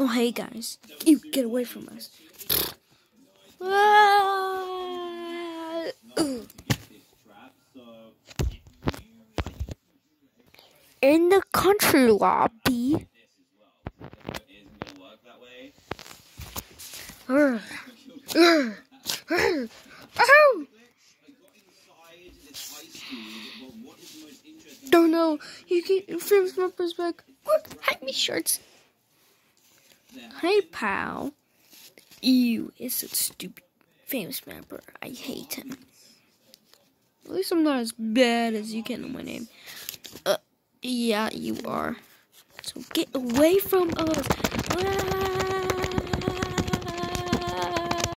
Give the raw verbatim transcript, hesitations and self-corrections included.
Oh, hey guys, you get away from us. Ah, in the country lobby. Urgh. Urgh. Urgh. Oh! Don't know. You get famous mappers back. Look, hide me shorts. Hey, pal. Ew, it's so stupid. Famous mapper. I hate him. At least I'm not as bad as you can know my name. Uh, yeah, you are. So get away from us.